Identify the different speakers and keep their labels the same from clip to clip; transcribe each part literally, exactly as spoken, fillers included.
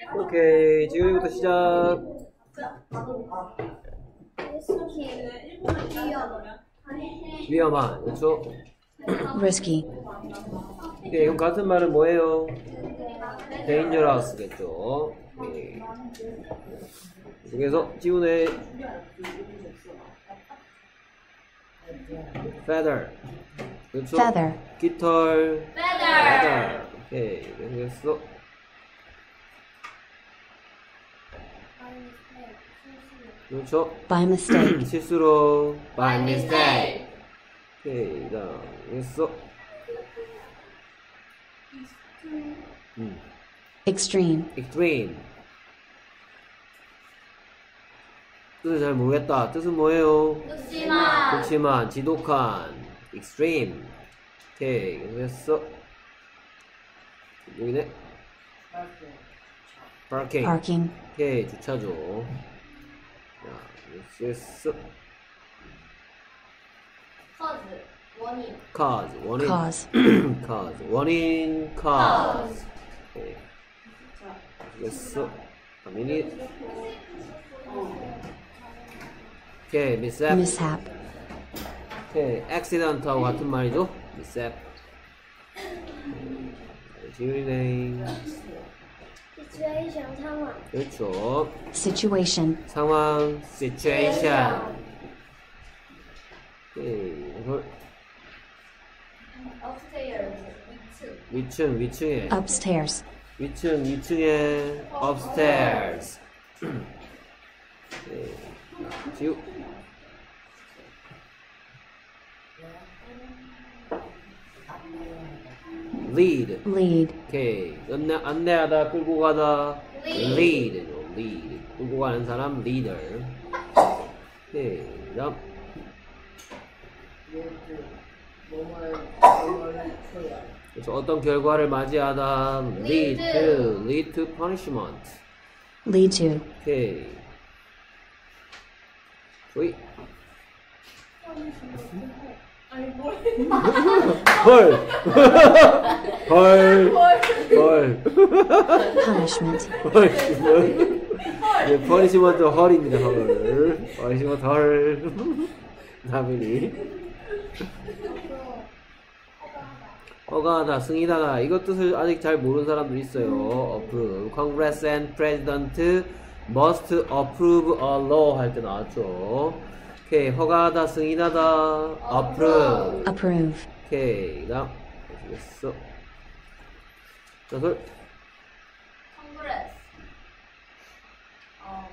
Speaker 1: 오케이, 지금부터 시작. 위험한, 그렇죠?
Speaker 2: risky,
Speaker 1: 오케이, 그럼 같은 말은 뭐예요? dangerous겠죠? 오케이. 그래서 지훈의 feather, 그렇죠?
Speaker 2: feather,
Speaker 1: 깃털, feather. 오케이, 그래서 그렇죠?
Speaker 2: by mistake,
Speaker 1: 실수로 by mistake. 오케이, 다음 그래서 음,
Speaker 2: extreme,
Speaker 1: extreme. 뜻을 잘 모르겠다. 뜻은 뭐예요?
Speaker 3: 극심한,
Speaker 1: 극심한, 지독한, extreme. 오케이, 그래서 여기네. parking.
Speaker 2: parking,
Speaker 1: 오케이, 주차죠. 자, 그래서
Speaker 3: cause, 원인,
Speaker 1: cause, 원인.
Speaker 2: cause,
Speaker 1: cause, 원인, cause. 오케이. 그래서 미니. 오케이, mishap.
Speaker 2: mishap,
Speaker 1: 오케이, accident하고 같은 말이죠? mishap. 지훈이네.
Speaker 3: situation 상황,
Speaker 1: 그렇죠.
Speaker 2: situation,
Speaker 1: 상황, situation. 오케이, 이걸
Speaker 3: upstairs, 위층,
Speaker 1: 위층, 위층에.
Speaker 2: upstairs,
Speaker 1: 위층, 위층에 upstairs. 오케이, 지우. lead.
Speaker 2: lead,
Speaker 1: 오케이. 안내, 안내하다, 끌고 가다.
Speaker 3: Lead.
Speaker 1: lead죠. lead. 끌고 가는 사람, leader. 오케이. 다음. 그래서 어떤 결과를 맞이하다. lead to, lead to punishment.
Speaker 2: lead to,
Speaker 1: 오케이. 조이. 헐. 헐. 헐.
Speaker 2: punishment,
Speaker 1: 헐. 네, 퍼니시먼트 헐입니다. 헐. 퍼니시먼트 헐. 나비리. 허가하다, 승인하다. 이것 뜻을 아직 잘 모르는 사람도 있어요. approve. Congress and President must approve a law 할 때 나왔죠. 오케이, 허가하다, 승인하다. approve.
Speaker 2: approve,
Speaker 1: 오케이, 다음. 됐어. 자, 솔.
Speaker 3: congress, 어,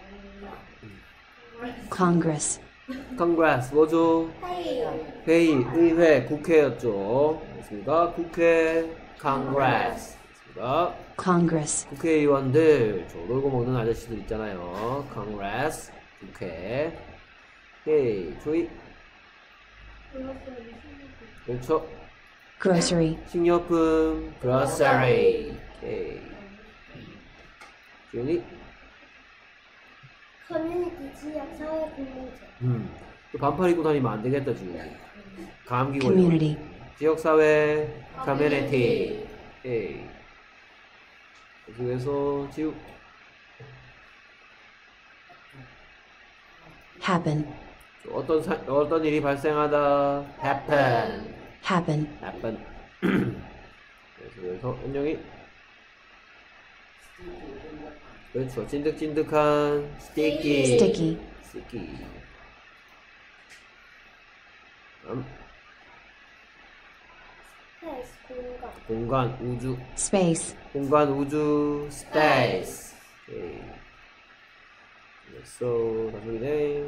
Speaker 2: congress,
Speaker 1: Congress, 뭐죠?
Speaker 3: 회의,
Speaker 1: 회의, 의회, 국회였죠. 됐습니까? 국회, Congress. 됐습니다.
Speaker 2: congress,
Speaker 1: 국회의원들, 저 놀고 먹는 아저씨들 있잖아요. Congress, 국회. 오케이, 조이. 그렇죠.
Speaker 2: grocery,
Speaker 1: 식료품, grocery. 오케이. 지훈이.
Speaker 3: 커뮤니티 지역 사회 공동체,
Speaker 1: 음. 또 반팔 입고 다니면 안 되겠다, 지금. 감기 걸려.
Speaker 2: community,
Speaker 1: 지역사회, 커뮤니티. 오케이. 그래서 지우.
Speaker 2: happen,
Speaker 1: 어떤 사, 어떤 일이 발생하다. happen.
Speaker 2: happen,
Speaker 1: happen. 그래서, 그래서 은영이. 그렇죠. 찐득찐득한 sticky.
Speaker 2: sticky,
Speaker 1: sticky. 다음.
Speaker 3: 스페이스, 공간,
Speaker 1: 공간, 우주.
Speaker 2: space,
Speaker 1: 공간, 우주, space. 오케이. 그래서 나중에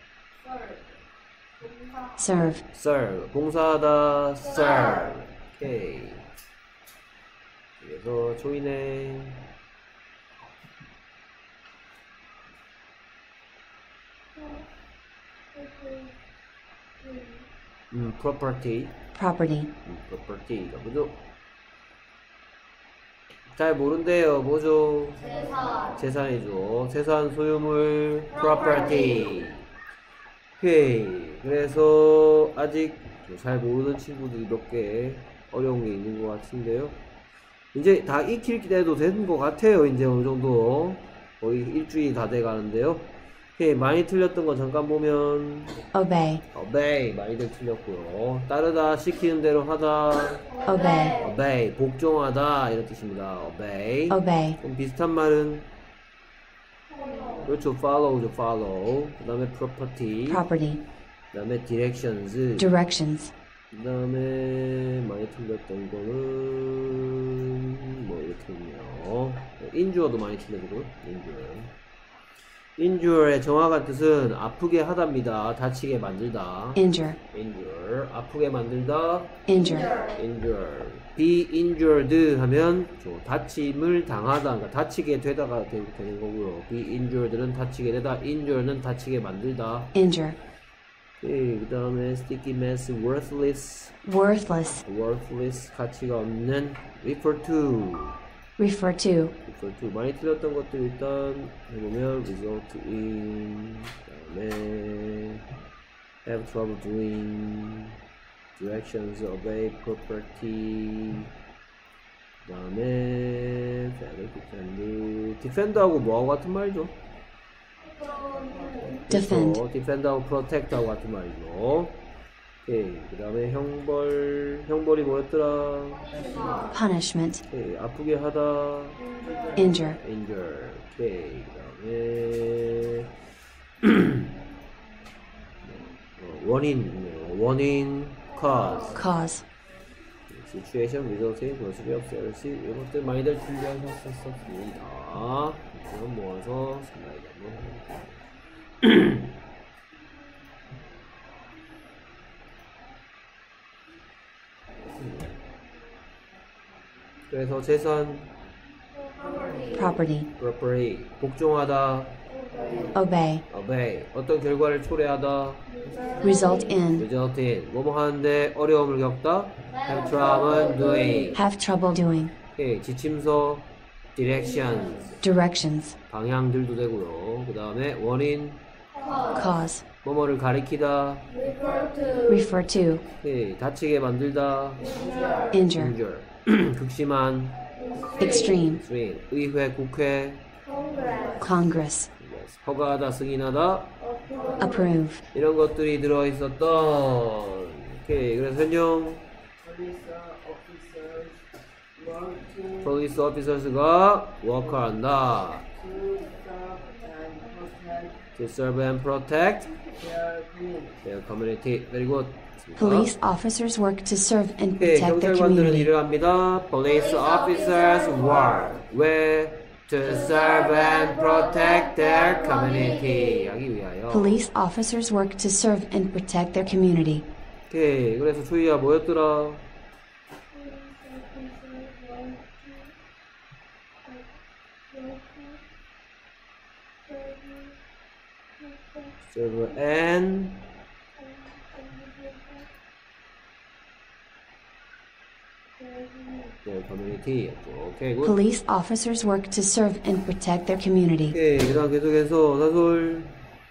Speaker 3: 봉사,
Speaker 2: serve,
Speaker 1: serve. 봉사하다, serve. 오케이. 그래서 조이네. 음, property.
Speaker 2: property,
Speaker 1: 음, property가 뭐죠? 잘 모른대요. 뭐죠?
Speaker 3: 재산,
Speaker 1: 재산이죠. 재산, 소유물, property. 오케이. 그래서 아직 잘 모르는 친구들이 몇 개 어려운 게 있는 것 같은데요. 이제 다 익힐 때도 되는 것 같아요. 이제 어느 정도 거의 일주일이 다 돼 가는데요. 오케이, 많이 틀렸던 거 잠깐 보면
Speaker 2: Obey.
Speaker 1: obey 많이들 틀렸고요. 따르다, 시키는 대로 하다,
Speaker 2: Obey.
Speaker 1: obey 복종하다 이런 뜻입니다. obey.
Speaker 2: Obey.
Speaker 1: 그럼 비슷한 말은 그렇죠. follow죠. follow. 그 다음에 property.
Speaker 2: Property.
Speaker 1: 그 다음에 directions.
Speaker 2: Directions.
Speaker 1: 그 다음에 많이 틀렸던 거는 뭐 이렇게 있네요. injure도 많이 틀려지고 injure. injure의 정확한 뜻은 아프게 하다입니다. 다치게 만들다.
Speaker 2: Injure.
Speaker 1: injure. 아프게 만들다.
Speaker 2: Injure.
Speaker 1: injure. be injured 하면 저 다침을 당하다. 그러니까 다치게 되다가 되, 되는 거고요. be injured는 다치게 되다. injure는 다치게 만들다.
Speaker 2: Injure.
Speaker 1: 그 다음에 sticky mess, worthless.
Speaker 2: Worthless.
Speaker 1: worthless 가치가 없는. refer to.
Speaker 2: Refer to.
Speaker 1: refer to 많이 틀렸던 것들 일단 해보면 result in. 그 다음에 have trouble doing. directions, obey, property. 그 다음에 defend. defend하고 뭐하고 같은 말이죠?
Speaker 2: Defend.
Speaker 1: 그렇죠. defend하고 protect하고 같은 말이죠. 오케이. 그 다음에 형벌. 형벌이 뭐였더라?
Speaker 2: Punishment.
Speaker 1: 오케이. 아프게 하다.
Speaker 2: Injure.
Speaker 1: injure. 오케이. 그 다음에 어, 원인. 원인. cause.
Speaker 2: Cause.
Speaker 1: situation, resulting, glossary of service 이것들 많이들 준비하셨었습니다. 그럼 모아서 슬라이드 한번 해볼게요. 그래서 재산,
Speaker 2: Property.
Speaker 1: property, 복종하다,
Speaker 2: Obey.
Speaker 1: obey, 어떤 결과를 초래하다,
Speaker 2: Result in.
Speaker 1: result in, 뭐뭐 하는데 어려움을 겪다, have trouble doing,
Speaker 2: Have trouble doing.
Speaker 1: 오케이, 지침서, directions,
Speaker 2: Directions.
Speaker 1: 방향들도 되고요. 그 다음에 원인,
Speaker 2: Cause.
Speaker 1: 뭐뭐를 가리키다,
Speaker 2: Refer to.
Speaker 1: 오케이, 다치게 만들다,
Speaker 2: Injure.
Speaker 1: injure, 극심한,
Speaker 2: Extreme.
Speaker 1: extreme, 의회, 국회,
Speaker 2: Congress.
Speaker 1: yes, 허가하다, 승인하다,
Speaker 2: Approve.
Speaker 1: 이런 것들이 들어있었던. 오케이, 그래서 현용 police officers가 work한다. to serve and protect their community. Very good.
Speaker 2: Police officers work to serve and
Speaker 1: 오케이,
Speaker 2: protect their
Speaker 1: 경찰관들은
Speaker 2: community.
Speaker 1: 일을 합니다. Police officers work where to serve and protect their community. 하기 위하여.
Speaker 2: Police officers work to serve and protect their community.
Speaker 1: 오케이, 그래서 초이야 뭐였더라? serve and their community. 오케이, 굿.
Speaker 2: Police officers work to serve and protect their community.
Speaker 1: 오케이, 그 다음 계속해서 사솔.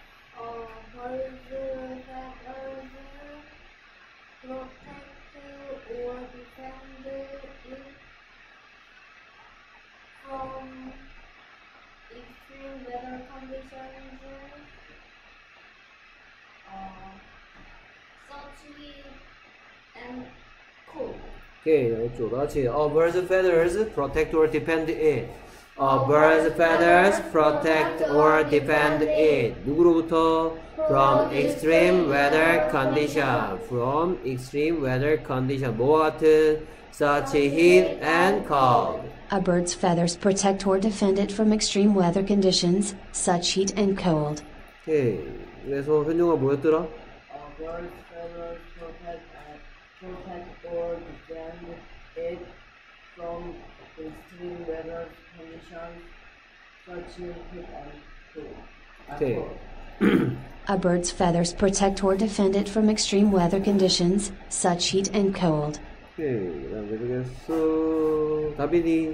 Speaker 1: 오케이, 이쪽 같이. A bird's feathers protect or defend it. A bird's feathers protect or defend it. 누구로부터? From extreme weather condition. From extreme weather condition. 뭐와 같은? Such heat and cold.
Speaker 2: A bird's feathers protect or defend it from extreme weather conditions, such heat and cold.
Speaker 1: 오케이, 그래서 현용아 뭐였더라?
Speaker 4: A bird's feathers protect and protect or defend it from extreme weather conditions such as heat and cold.
Speaker 1: 오케이.
Speaker 2: A bird's feathers protect or defend it from extreme weather conditions, such heat and cold.
Speaker 1: 오케이, 그 다음 계속해서 다빈이.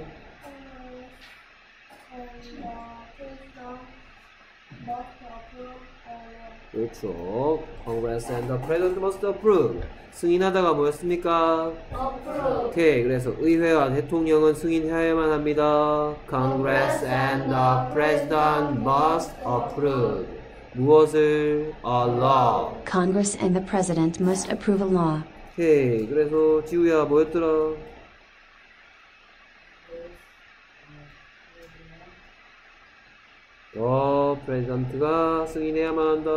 Speaker 3: and uh, please don't not approve or
Speaker 1: 그렇죠. Congress and the President must approve. 승인하다가 뭐였습니까?
Speaker 3: approve.
Speaker 1: 오케이. 그래서 의회와 대통령은 승인해야만 합니다. Congress and the President must approve. 무엇을? A law.
Speaker 2: Congress and the President must approve a law.
Speaker 1: 오케이. 그래서 지우야 뭐였더라? 어, 프레지던트가 승인해야만 한다.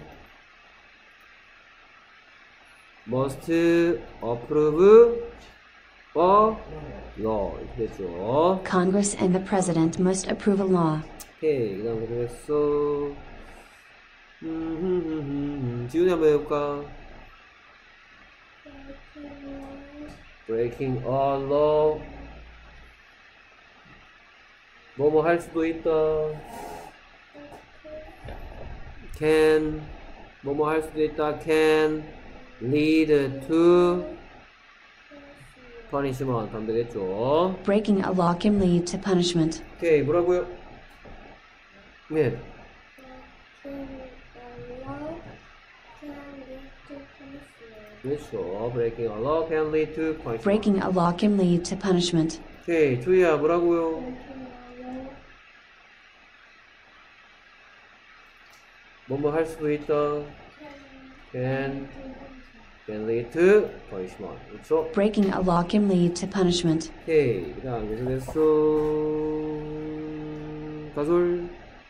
Speaker 1: must approve a law. 이렇게 됐죠.
Speaker 2: Congress and the President must approve a law.
Speaker 1: 오케이. 그 다음 그렇게 됐어. 음, 지훈이 한번 해볼까? breaking a law. 뭐뭐 할 수도 있다. can 뭐뭐 할 수도 있다. can lead to punishment 하면 되겠죠.
Speaker 2: Breaking a law can lead to punishment.
Speaker 1: 오케이. 뭐라고요? 네. 그렇죠. breaking a law can lead to punishment.
Speaker 2: Breaking a law can lead to punishment.
Speaker 1: 오케이. 조이야 뭐라고요? 뭐뭐 할 수도 있다. can can lead to punishment. 그렇죠?
Speaker 2: Breaking a law can lead to punishment.
Speaker 1: 오케이. 그 다음 계속해서 가솔.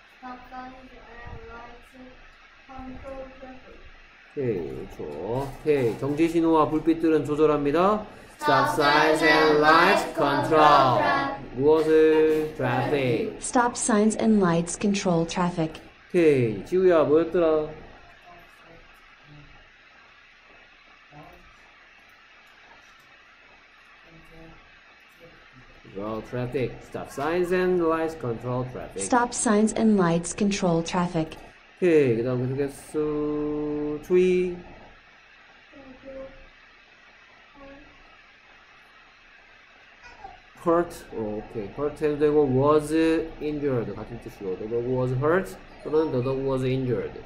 Speaker 1: 오케이. 그렇죠. 오케이. 정지 신호와 불빛들은 조절합니다. Stop signs and lights control. 무엇을? traffic.
Speaker 2: Stop signs and lights control traffic.
Speaker 1: 오케이. 지우야 뭐였더라? Control traffic. Stop signs and lights control traffic.
Speaker 2: Stop signs and lights control traffic.
Speaker 1: 오케이. 그 다음 계속해서 주의. hurt. 어, 오케이. hurt 해도 되고 was injured 같은 뜻이고 the dog was hurt 또는 the dog was injured.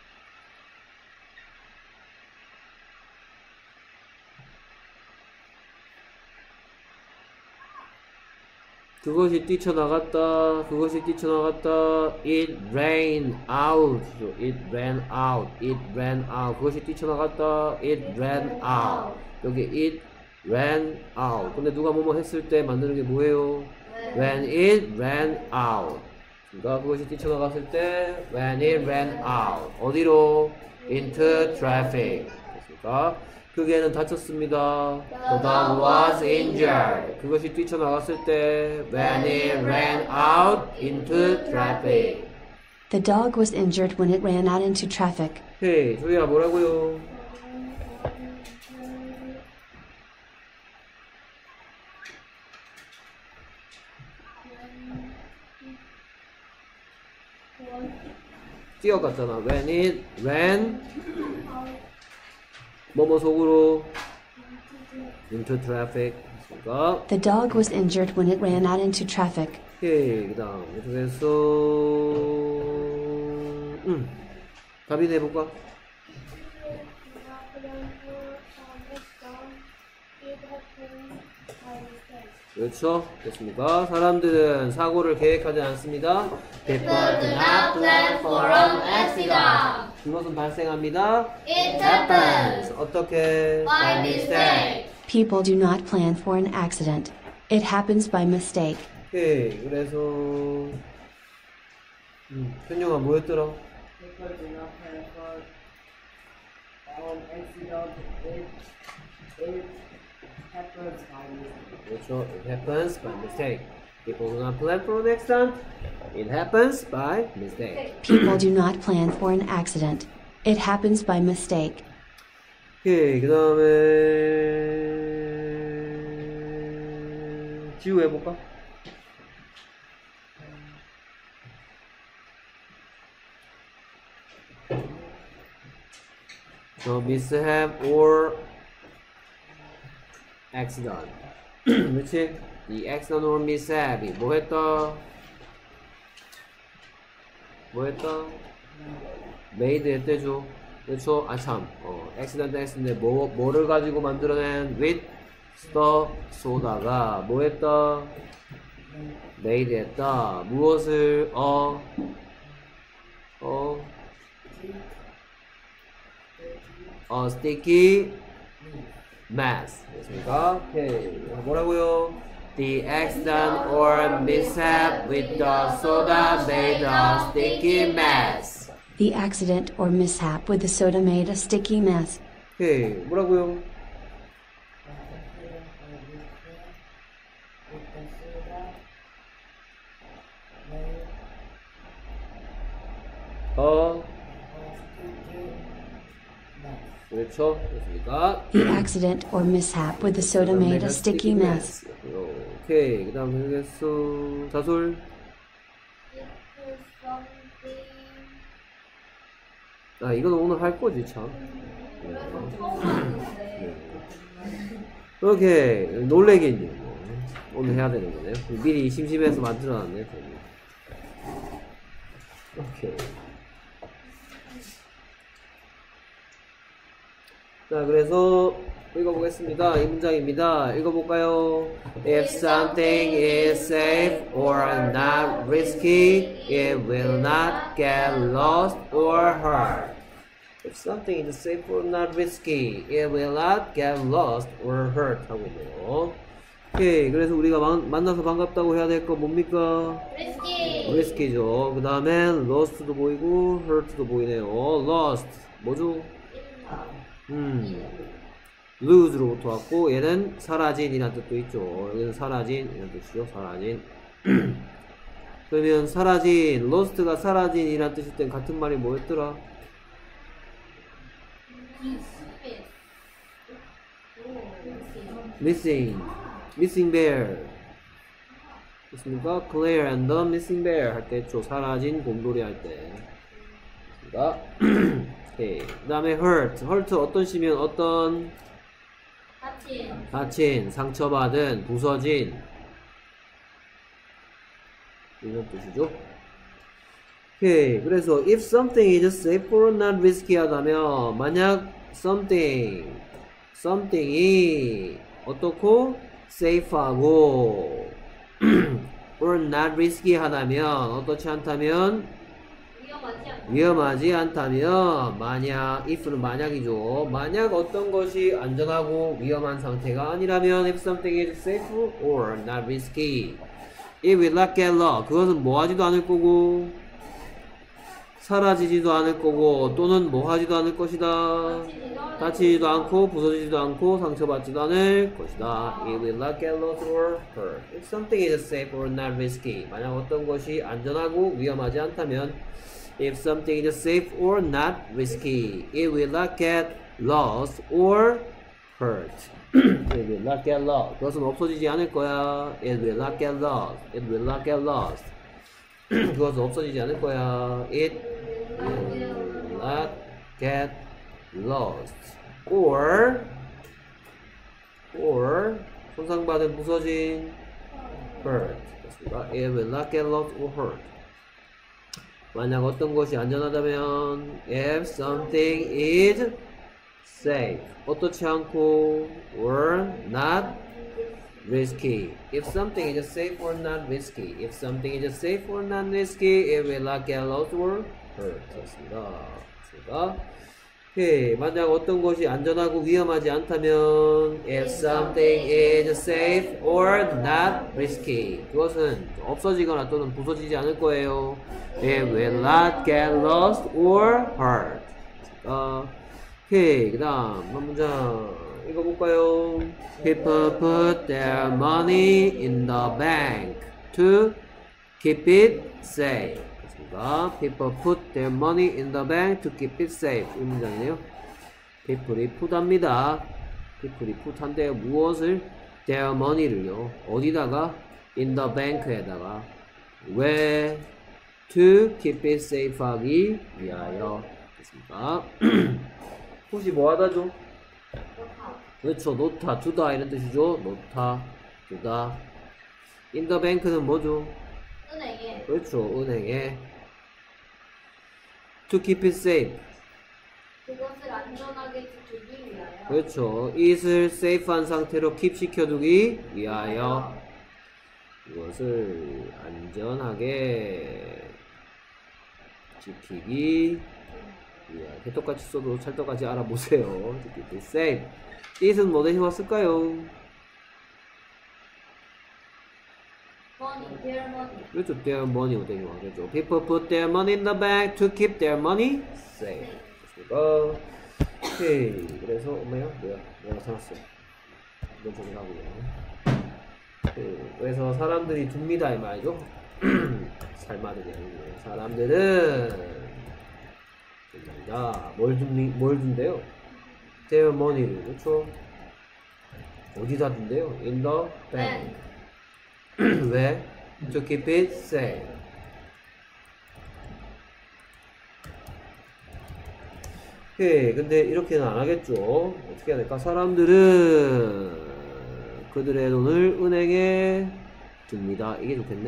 Speaker 1: 그것이 뛰쳐나갔다. 그것이 뛰쳐나갔다. It ran out. It ran out. It ran out. 그것이 뛰쳐나갔다. It ran out. 여기 it ran out. 근데 누가 뭐뭐 했을 때 만드는 게 뭐예요? When it ran out. 그러니까 그것이 뛰쳐나갔을 때 when it ran out. 어디로? Into traffic. 됐습니까? 그 개는 다쳤습니다. The dog was injured. 그것이 뛰쳐나갔을 때 when it ran out into traffic.
Speaker 2: The dog was injured when it ran out into traffic.
Speaker 1: 헤이, 조이야 뭐라고요? 뛰어갔잖아. When it ran 뭐뭐 속으로 into traffic. 그러니까
Speaker 2: The dog was injured when it ran out into traffic.
Speaker 1: 오케이. 그 다음 계속해서 음 답이 내볼까? 그렇죠. 됐습니까? 사람들은 사고를 계획하지 않습니다. People do not plan for an accident. 그것은 발생합니다.
Speaker 3: It happens.
Speaker 1: 어떻게?
Speaker 3: By mistake.
Speaker 2: People do not plan for an accident. It happens by mistake.
Speaker 1: 오케이. 그래서 음, 현영아 뭐였더라?
Speaker 4: People do not plan for an accident. It, it happens by mistake.
Speaker 1: 그렇죠. It happens by mistake. People do not plan for an accident. It happens by mistake.
Speaker 2: People do not plan for an accident. It happens by mistake.
Speaker 1: 오케이. 그 다음에 지우 해볼까? So mishap or accident. 그렇지? The accident or mishap이 뭐 했다? 뭐 했다? made 했대죠. 그렇죠? 아 참, 어, accident X인데 뭐 뭐를 가지고 만들어낸 with the soda가 뭐 했다? made 했다. 무엇을 어 어 어 sticky mess 됐습니까? 오케이. 뭐라고요? The accident or mishap with the soda made a sticky mess.
Speaker 2: The accident or mishap with the soda made a sticky mess.
Speaker 1: 오케이. 뭐라고요? 어 그렇죠. 됐습니까?
Speaker 2: The accident or mishap with the soda made a sticky mess.
Speaker 1: 오케이. 그 다음 해보겠어. 자솔. 아, 이건 오늘 할 거지, 참. 네. 오케이. 놀래기인데, 뭐. 오늘 해야 되는 거네요. 미리 심심해서 만들어놨네. 오케이. 자, 그래서 읽어보겠습니다. 이 문장입니다. 읽어볼까요? If something is safe or not risky, it will not get lost or hurt. If something is safe or not risky, it will not get lost or hurt. 하고 있네요. 오케이. 그래서 우리가 만, 만나서 반갑다고 해야 될 거 뭡니까?
Speaker 3: risky.
Speaker 1: risky죠. 그 다음엔 lost도 보이고 hurt도 보이네요. lost. 뭐죠? 음, lose로부터 왔고 얘는 사라진이라는 뜻도 있죠. 여기는 사라진이라는 뜻이죠. 사라진. 그러면 사라진, lost가 사라진이라는 뜻일 땐 같은 말이 뭐였더라? missing, missing bear. 됐습니까? Claire and the missing bear 할 때 했죠. 사라진 곰돌이 할 때. 됐습니까? 오케이. 그 다음에 hurt. hurt 어떤 시면 어떤?
Speaker 3: 다친.
Speaker 1: 다친, 상처받은, 부서진 이런 뜻이죠. 오케이. 그래서 if something is safe or not risky 하다면 만약 something something이 어떻고 safe하고 or not risky 하다면 어떻지 않다면
Speaker 3: 위험하지 않아.
Speaker 1: 위험하지 않다면 만약 if는 만약이죠. 만약 어떤 것이 안전하고 위험한 상태가 아니라면 if something is safe or not risky it will not get lost. 그것은 뭐하지도 않을 거고 사라지지도 않을 거고 또는 뭐하지도 않을 것이다. 다치지도 않고 부서지지도 않고 상처받지도 않을 것이다. It will not get lost or hurt. If something is safe or not risky 만약 어떤 것이 안전하고 위험하지 않다면 If something is safe or not risky, it will not get lost or hurt. It will not get lost. 그것은 없어지지 않을 거야. It will not get lost. It will not get lost. 그것은 없어지지 않을 거야. It will not get lost. Or, or, 손상받은 부서진 hurt. 됐습니다. It will not get lost or hurt. 만약 어떤 것이 안전하다면 if something is safe 어떻지 않고 or not risky if something is safe or not risky if something is safe or not risky it will not get lost or hurt 됐습니다. 됐습니다. 오케이. 만약 어떤 것이 안전하고 위험하지 않다면 if something is safe or not risky 그것은 없어지거나 또는 부서지지 않을 거예요. It will not get lost or hurt. 어, 오케이. 그 다음 한 문장 읽어볼까요? People put their money in the bank to keep it safe. People put their money in the bank to keep it safe. 이 문장이네요. People이 put합니다. People이 put한대요. 무엇을? Their money를요. 어디다가? In the bank에다가. 왜? To keep it safe 하기 위하여. 됐습니까? 혹시 뭐 하다죠? 그렇죠. 놓다, 두다 이런 뜻이죠. 놓다, 두다. In the bank는 뭐죠?
Speaker 3: 은행에.
Speaker 1: 그렇죠. 은행에. to keep it safe.
Speaker 3: 그것을 안전하게 지키기 위하여.
Speaker 1: 그렇죠. it을 safe한 상태로 keep 시켜두기 위하여. 이것을 안전하게 지키기 위하여. 개떡같이 써도 찰떡같이 알아보세요. to keep it safe. it은 뭐 대신 왔을까요?
Speaker 3: money, their money.
Speaker 1: 그렇죠. their money 뭐 대신 왔겠죠. people put their money in the bank to keep their money safe. 됐습니까? 오케이. 그래서 엄마야 뭐야? 내가 찾았어. 이건 정리하고요. 네, 그래서 사람들이 둡니다 이 말이죠. 삶아들이 아니고 사람들은 줍니다. 뭘 줍니? 뭘 준대요? their money를. 그렇죠? 어디다 둔대요? in the bank. 왜? to keep it safe. 오케이. 근데 이렇게는 안 하겠죠. 어떻게 해야 될까? 사람들은 그들의 돈을 은행에 둡니다. 이게 좋겠네.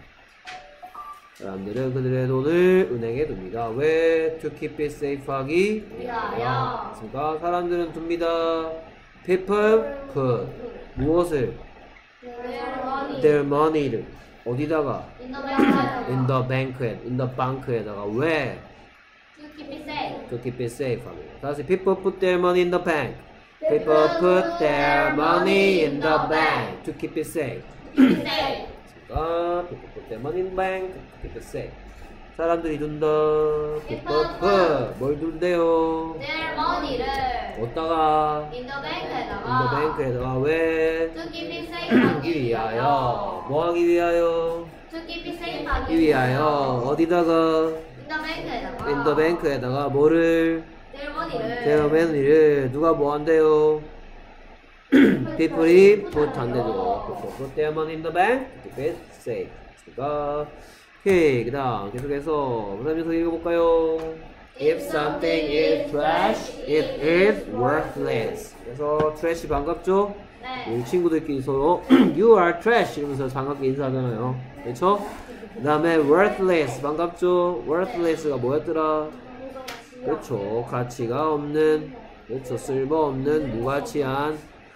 Speaker 1: 사람들은 그들의 돈을 은행에 둡니다. 왜? to keep it safe 하기
Speaker 3: 위하여.
Speaker 1: 그러니까 사람들은 둡니다. people put 무엇을?
Speaker 3: their money.
Speaker 1: their money를 어디다가?
Speaker 3: in the bank.
Speaker 1: in the bank에 in the bank에다가 왜?
Speaker 3: to keep it safe.
Speaker 1: to keep it safe 합니다. 다시 people put their money in the bank. People put their money in the bank to keep it safe.
Speaker 3: keep it safe.
Speaker 1: 그러니까 people put their money in the bank to keep it safe. 사람들이 둔다. people put 뭘 둔대요?
Speaker 3: their money를
Speaker 1: 어디다가?
Speaker 3: in the
Speaker 1: in the
Speaker 3: bank에다가
Speaker 1: bank에다가 왜?
Speaker 3: to keep it safe 하기
Speaker 1: 하기 위하여.
Speaker 3: 위하여.
Speaker 1: 뭐 하기 위하여?
Speaker 3: to keep it safe
Speaker 1: 하기
Speaker 3: 하기
Speaker 1: 위하여. 어디다가?
Speaker 3: in the bank에다가
Speaker 1: in the bank에다가 뭐를?
Speaker 3: their money를
Speaker 1: their money를 누가 뭐 한대요? people이 put 한대죠. people put their money in the bank to keep it safe. 그러니까 오케이. 그 다음 계속해서 그 다음 녀석 읽어볼까요? If something is trash, it is worthless. 그래서 trash 반갑죠?
Speaker 3: 네.
Speaker 1: 우리 친구들끼리 서로 You are trash 이러면서 반갑게 인사하잖아요. 그렇죠? 그 다음에 worthless 반갑죠? worthless가 뭐였더라? 그렇죠. 가치가 없는, 그렇죠. 쓸모없는, 무가치한,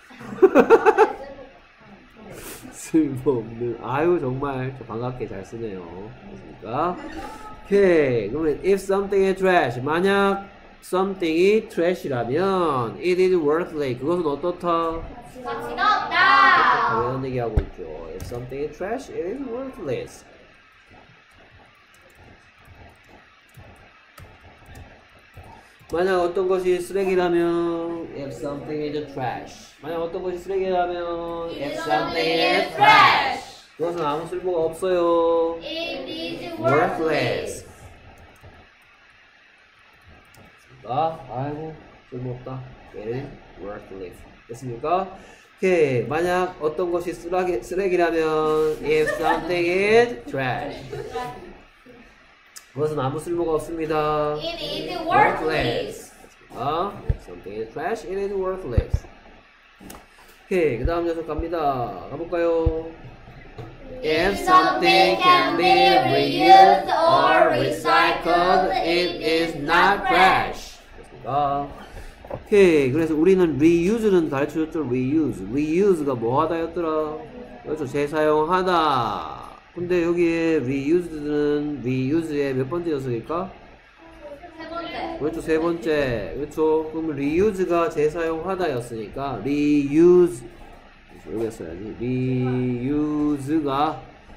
Speaker 1: 쓸모없는. 아유, 정말 반갑게 잘 쓰네요. 됐습니까? 오케이. 그러면 if something is trash. 만약 something이 trash라면 it is worthless. 그것은 어떻다?
Speaker 3: 가치가 없다.
Speaker 1: 당연한 얘기하고 있죠. If something is trash, it is worthless. 만약 어떤 것이 쓰레기라면 if something is trash. 만약 어떤 것이 쓰레기라면 if something is trash. 그것은 아무 쓸모가 없어요.
Speaker 3: It is
Speaker 1: worthless.
Speaker 3: worthless.
Speaker 1: 아, 아이고 쓸모없다. It is worthless. 됐습니까? 오케이. 만약 어떤 것이 쓰레기, 쓰레기라면 if something is trash. 그것은 아무 쓸모가 없습니다.
Speaker 3: It is worthless.
Speaker 1: 아, something is trash, it is worthless. 오케이, 그 다음 녀석 갑니다. 가볼까요? If something can be reused or recycled, it is not trash. 됐습니다. 오케이, 그래서 우리는 reuse는 가르쳐줬죠. reuse. reuse가 뭐 하다였더라? 그렇죠, 재사용하다. 근데 여기에 reused는 reuse의 몇 번째 녀석일까?
Speaker 3: 세 번째.
Speaker 1: 그렇죠, 세 번째. 그렇죠. 그럼 reuse가 재사용하다였으니까 reuse 여기 써야지. reuse가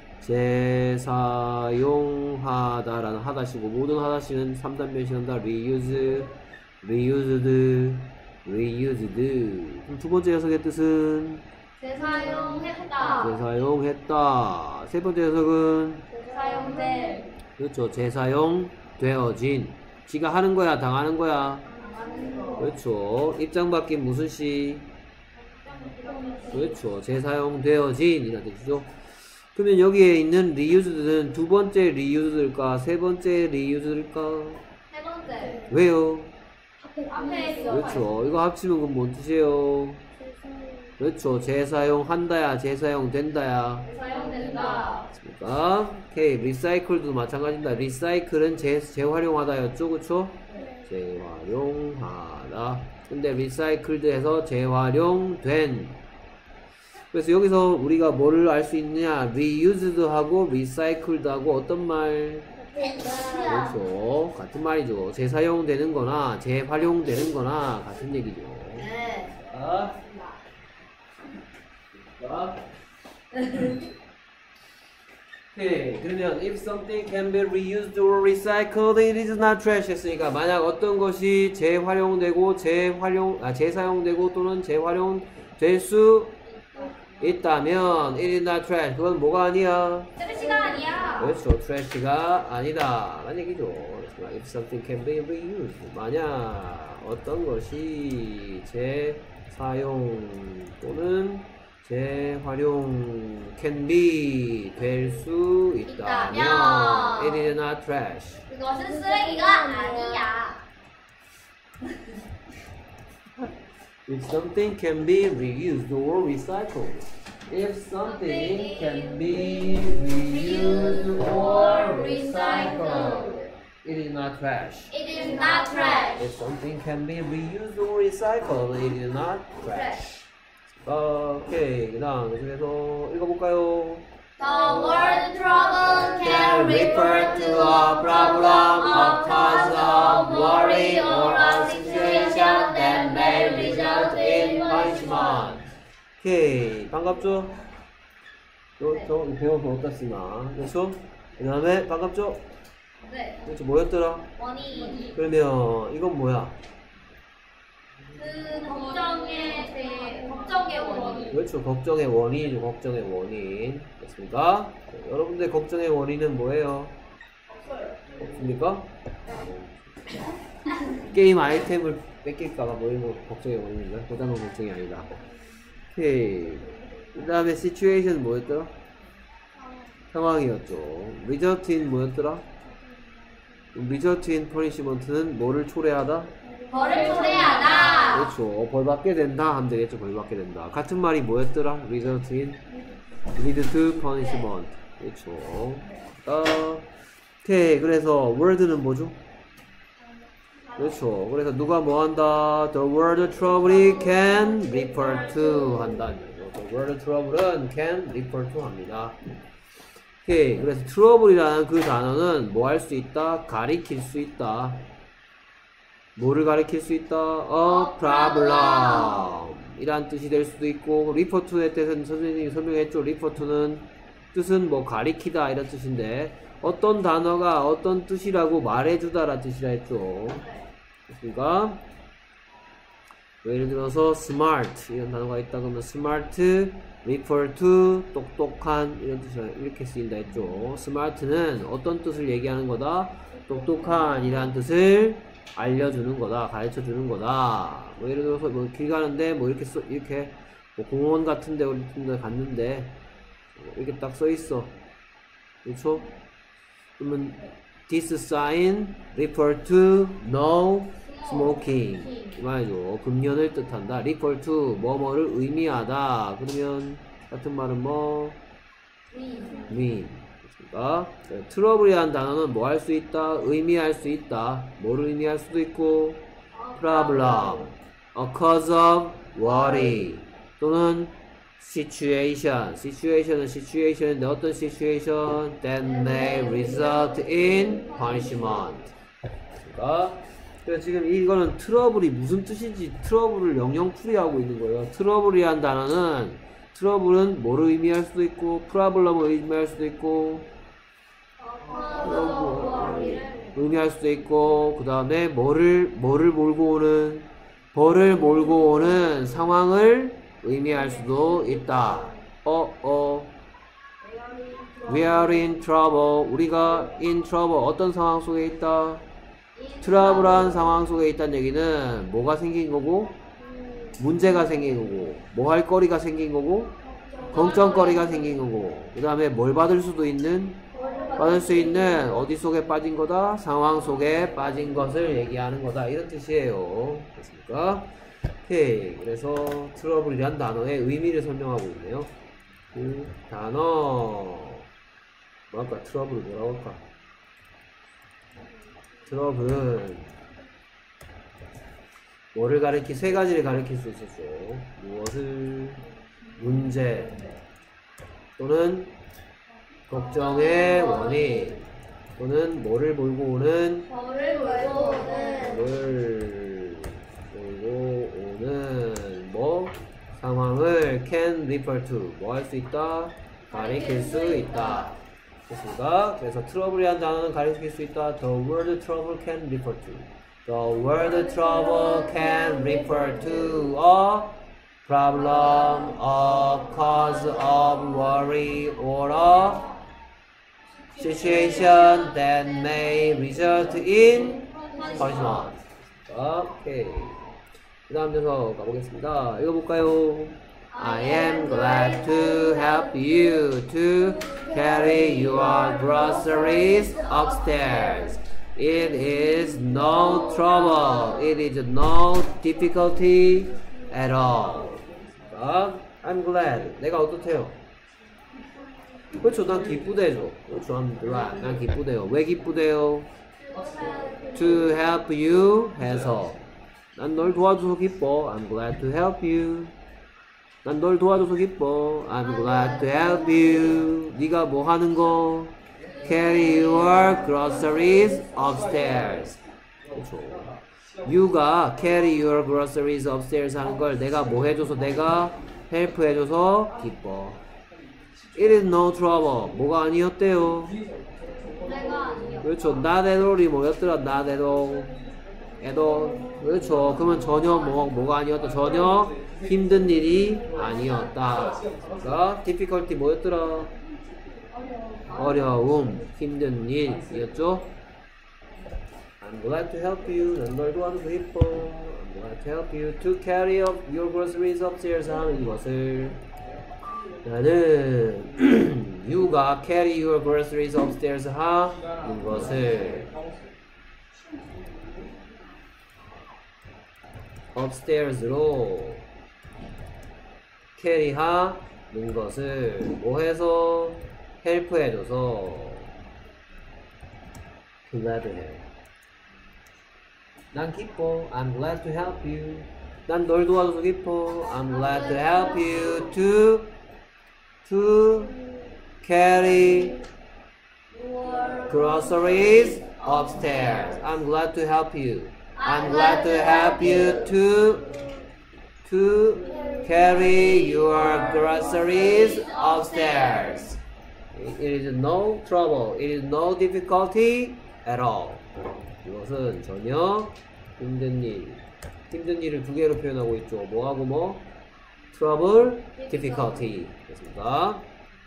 Speaker 1: 재사용하다라는 하다시고 모든 하다시는 삼 단 변신한다. reuse, reused, reused. 그럼 두 번째 녀석의 뜻은
Speaker 3: 재사용했다.
Speaker 1: 재사용했다. 세 번째 녀석은
Speaker 3: 재사용된.
Speaker 1: 그렇죠. 재사용되어진. 지가 하는 거야, 당하는 거야.
Speaker 3: 하는 거.
Speaker 1: 그렇죠. 입장 바뀐 무슨 시? 그렇죠. 재사용되어진 이라는 뜻이죠. 그러면 여기에 있는 reused는 두 번째 reused일까? 세 번째 reused일까?
Speaker 3: 세 번째.
Speaker 1: 왜요?
Speaker 3: 앞에 있어.
Speaker 1: 그렇죠. 이거 합치면 그건 뭔 뜻이에요? 그렇죠. 재사용한다야, 재사용된다야.
Speaker 3: 재사용된다.
Speaker 1: 됐습니까? 오케이. 리사이클도 마찬가지입니다. 리사이클은 재, 재활용하다였죠, 그쵸? 재활용하다. 근데 리사이클드에서 재활용된. 그래서 여기서 우리가 뭐를 알 수 있느냐? reused하고 recycled하고 어떤 말? 그렇죠. 같은 말이죠. 재사용되는 거나 재활용되는 거나 같은 얘기죠.
Speaker 3: 네.
Speaker 1: 자, 자. 오케이. 그러면 if something can be reused or recycled, it is not trash 했으니까 만약 어떤 것이 재활용되고 재활용 아 재사용되고 또는 재활용될 수 있다면 it is not trash. 그건 뭐가 아니야?
Speaker 3: 쓰레기가 아니야.
Speaker 1: 그렇죠. trash가 아니다 라는 얘기죠. if something can be reused, 만약 어떤 것이 재사용 또는 재활용 can be 될 수 있다면
Speaker 3: 있다면
Speaker 1: it is not trash.
Speaker 3: 그것은 쓰레기가 아니야.
Speaker 1: If something can be reused or recycled. If something can be reused or recycled, it is not trash.
Speaker 3: It is not trash.
Speaker 1: If something can be reused or recycled, it is not trash. 오케이. 그 다음 계속해서 읽어볼까요?
Speaker 3: The word trouble can refer to a problem, a cause of worry, or a situation that may result in punishment.
Speaker 1: 오케이. 반갑죠? 저, 저 배워서 어떻습니까? 그렇죠? 그 다음에 반갑죠?
Speaker 3: 네.
Speaker 1: 그렇죠. 뭐였더라?
Speaker 3: 원인.
Speaker 1: 그러면 이건 뭐야?
Speaker 3: 그 걱정에 대해 걱정의 원인.
Speaker 1: 그렇죠. 걱정의 원인이죠. 걱정의 원인. 됐습니까? 자, 여러분들 걱정의 원인은 뭐예요?
Speaker 3: 없어요.
Speaker 1: 없습니까? 게임 아이템을 뺏길까봐 뭐 이런 거 걱정의 원인인가? 그다음은 걱정이 아니다. 오케이. 그 다음에 situation 뭐였더라? 상황이었죠. result in 뭐였더라? result in punishment는 뭐를 초래하다?
Speaker 3: 벌을 초래하다.
Speaker 1: 그렇죠. 벌 받게 된다 하면 되겠죠. 벌 받게 된다. 같은 말이 뭐였더라? result in lead to punishment. 그렇죠. 어, 오케이. 그래서 word는 뭐죠? 그렇죠. 그래서 누가 뭐 한다? The word trouble can refer to 한다. The word trouble은 can refer to 합니다. 오케이. 그래서 trouble이라는 그 단어는 뭐 할 수 있다? 가리킬 수 있다. 뭐를 가리킬 수 있다? A problem 이란 뜻이 될 수도 있고, refer to의 뜻은 선생님이 설명했죠. refer to는 뜻은 뭐 가리키다 이런 뜻인데, 어떤 단어가 어떤 뜻이라고 말해주다 라는 뜻이라 했죠. 그러니까 예를 들어서 smart 이런 단어가 있다 그러면 smart refer to 똑똑한 이런 뜻이라 이렇게 쓰인다 했죠. smart는 어떤 뜻을 얘기하는 거다? 똑똑한 이란 뜻을 알려주는 거다, 가르쳐 주는 거다. 뭐 예를 들어서 뭐 길 가는데 뭐 이렇게 써, 이렇게 뭐 공원 같은데 우리 데 갔는데 이렇게 딱 써 있어. 그렇죠? 그러면 this sign refer to no smoking 이 말이죠. 금연을 뜻한다. refer to 뭐뭐를 의미하다. 그러면 같은 말은 뭐 mean. 그러니까 트러블이라는 단어는 뭐 할 수 있다? 의미할 수 있다. 뭐를 의미할 수도 있고 problem, a cause of worry 또는 situation. situation은 situation인데 어떤 situation? that may result in punishment. 그러니까 그래서 지금 이거는 트러블이 무슨 뜻인지 트러블을 영영 풀이하고 있는 거예요. 트러블이라는 단어는 트러블은 뭐를 의미할 수도 있고 프라블럼을 의미할 수도 있고 의미할 수도 있고 그 다음에 뭐를 뭐를 몰고 오는 벌을 몰고 오는 상황을 의미할 수도 있다. 어, 어. We are in trouble. 우리가 in trouble. 어떤 상황 속에 있다? 트러블한 상황 속에 있다는 얘기는 뭐가 생긴 거고? 문제가 생긴 거고. 뭐 할 거리가 생긴 거고? 걱정거리가 생긴 거고. 그 다음에 뭘 받을 수도 있는? 받을 수 있는 어디 속에 빠진 거다? 상황 속에 빠진 것을 얘기하는 거다. 이런 뜻이에요. 됐습니까? 오케이. 그래서 트러블이란 단어의 의미를 설명하고 있네요. 그 단어 뭐 할까? 트러블 뭐라고 할까? 트러블은 뭐를 가리키, 세 가지를 가리킬 수 있었죠. 무엇을, 문제, 또는 걱정의 원인, 또는 뭐를 몰고 오는,
Speaker 3: 저를 몰고 오는
Speaker 1: 뭐를 몰고 오는 뭐 상황을 can refer to, 뭐 할 수 있다, 가리킬 수 있다. 됐습니까? 그래서 트러블이라는 단어는 가리킬 수 있다. The word trouble can refer to. The word trouble can refer to a problem, a cause of worry, or a situation that may result in punishment. 오케이. 그 다음 녀석 가보겠습니다. 읽어볼까요? I am glad to help you to carry your groceries upstairs. It is no trouble. It is no difficulty at all. 자, I'm glad. 내가 어떻대요? 그렇죠. 난 기쁘대죠. 그렇죠. I'm glad. 난 기쁘대요. 왜 기쁘대요? To help you 해서 난 널 도와줘서 기뻐. I'm glad to help you. 난 널 도와줘서 기뻐. I'm glad to help you. 네가 뭐 하는 거? Carry your groceries upstairs. 그렇죠. you가 carry your groceries upstairs 하는 걸 내가 뭐 해줘서, 내가 help 해줘서 기뻐. It is no trouble. 뭐가 아니었대요?
Speaker 3: 내가 아니요.
Speaker 1: 그렇죠. not at all이 뭐였더라? not at all. at all. 그렇죠. 그러면 전혀 뭐, 뭐가 아니었다? 전혀 힘든 일이 아니었다. 그러니까 difficulty 뭐였더라? 어려움, 힘든 일이었죠. I'm glad to help you. 난 널 도와줘서 기뻐. I'm glad to help you to carry up your groceries upstairs 하는 것을 나는 you가 carry your groceries upstairs 하는 것을 upstairs로 carry 하는 것을 뭐 해서 help 해줘서 glad 해. 난 기뻐. I'm glad to help you. 난 널 도와줘서 기뻐. I'm glad to help you to to carry groceries upstairs. I'm glad to help you. I'm glad to help you to to carry your groceries upstairs. It is no trouble. It is no difficulty at all. 이것은 전혀 힘든 일. 힘든 일을 두 개로 표현하고 있죠. 뭐하고 뭐? trouble, difficulty. 됐습니다.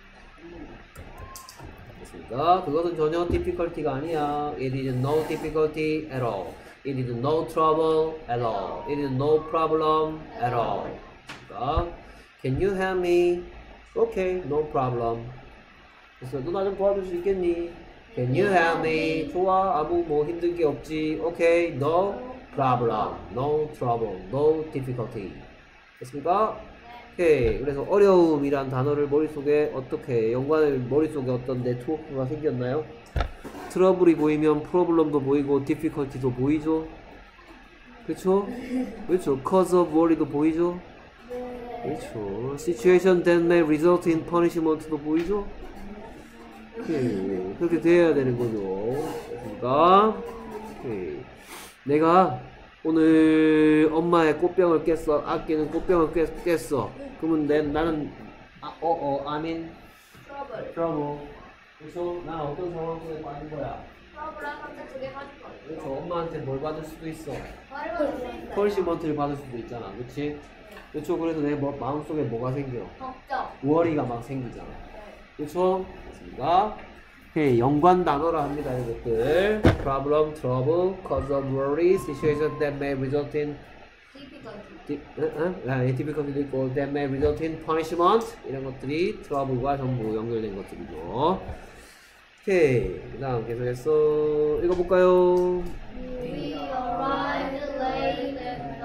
Speaker 1: 됐습니다. 그것은 전혀 difficulty가 아니야. It is no difficulty at all. It is no trouble at all. It is no problem at all. 됐습니다. Can you help me? Okay, no problem. 그래서 너 나 좀 도와줄 수 있겠니? Can you help me? 좋아, 아무 뭐 힘든 게 없지. Okay, no problem, no trouble, no difficulty. 됐습니까? 오케이. 그래서 어려움이란 단어를 머릿속에 어떻게 연관을 머릿속에 어떤 네트워크가 생겼나요? 트러블이 보이면 프로블럼도 보이고 difficulty도 보이죠? 그렇죠? 그렇죠. cause of worry도 보이죠? 그렇죠. situation that may result in punishment도 보이죠? 오케이. 그렇게 돼야 되는 거죠. 됐습니까? 오케이. 내가 오늘 엄마의 꽃병을 깼어. 아끼는 꽃병을 깼, 깼어. 그러면 내, 나는 아, 어, 어, I'm in
Speaker 3: 트러블.
Speaker 1: trouble. 그래서 난 어떤 상황 속에 빠진 거야?
Speaker 3: 트러블 한테 두개 가질 거야.
Speaker 1: 그렇죠. 엄마한테 뭘 받을 수도 있어.
Speaker 3: 말을 받을 수 있어요.
Speaker 1: 펄시먼트를 받을 수도 있잖아. 그렇지? 그렇죠. 그래서 내 뭐, 마음속에 뭐가 생겨?
Speaker 3: 걱정.
Speaker 1: 월이가 막 생기잖아. 그렇죠? 됐습니다. 오케이, 연관 단어라 합니다. 이것들 problem, trouble, cause of worry, situation that may result in
Speaker 3: difficulty.
Speaker 1: difficulty 있고 that may result in punishment. 이런 것들이 trouble과 전부 연결된 것들이죠. 오케이, 그 다음 계속해서 읽어볼까요?
Speaker 3: We arrived late at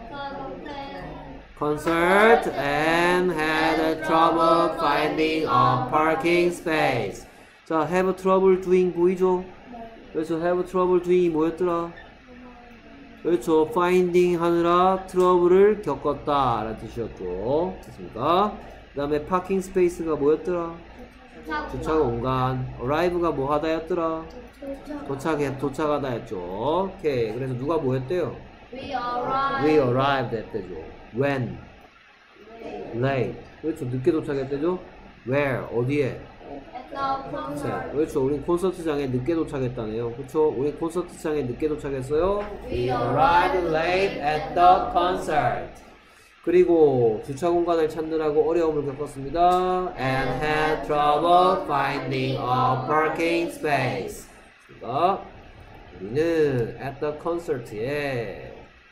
Speaker 3: the
Speaker 1: concert and had trouble finding a parking space. 자, have trouble doing 보이죠? 그래서 have trouble doing이 뭐였더라? 그렇죠. finding 하느라 트러블을 겪었다 라는 뜻이었죠. 됐습니까? 그 다음에 parking space가 뭐였더라? 주차 공간. arrive가 뭐 하다였더라? 도착해, 도착하다였죠. 오케이. 그래서 누가 뭐였대요?
Speaker 3: We arrived.
Speaker 1: We arrived 했대죠. When? Late. 그렇죠. 늦게 도착했대죠. Where? 어디에?
Speaker 3: At the concert.
Speaker 1: 그렇죠. 우린 콘서트장에 늦게 도착했다네요. 그렇죠. 우린 콘서트장에 늦게 도착했어요.
Speaker 3: We
Speaker 1: arrived late at the concert. 그리고 주차 공간을 찾느라고 어려움을 겪었습니다. And had trouble finding a parking space. 그러니까 우리는 at the concert에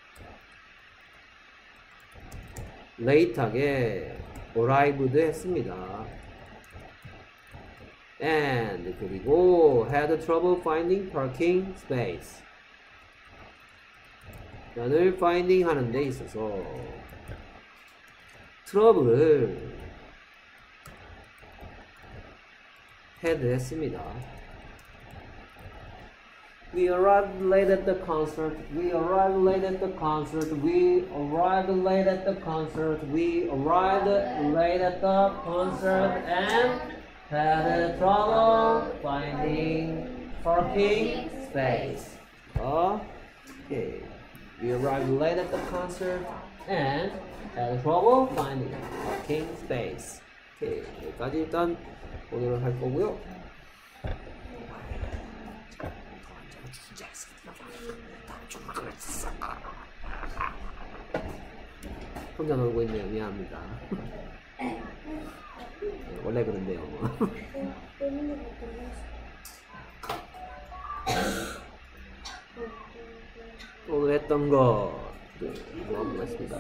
Speaker 1: late하게 arrived 했습니다. And 그리고 had trouble finding parking space. 난을 finding 하는 데 있어서 트러블을 had 했습니다. We arrived late at the concert. We arrived late at the concert. We arrived late at the concert. We arrived late at the concert and had trouble finding parking space. Okay. We arrived late at the concert and had trouble finding parking space. Okay. 여기까지 일단 오늘은 할 거고요. 혼자 놀고 있네요. 미안합니다. 네, 원래 그런데요. 오늘 했던 거 뭐 한번 했습니다.